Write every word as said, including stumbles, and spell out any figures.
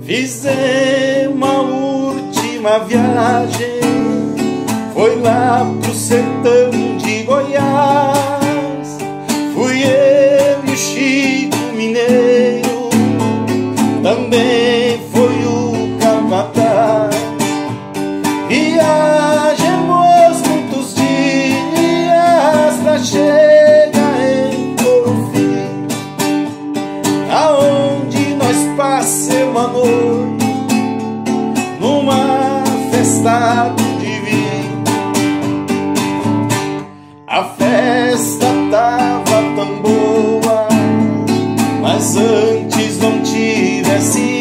Fizemos uma última viagem, foi lá pro sertão de Goiás. Fui eu e o Chico Mineiro, também foi o capataz. Viajemos muitos dias pra chegar em Corufim, aonde nós passemos a noite numa festa de vinho. A festa tava tão boa, mas antes não tivesse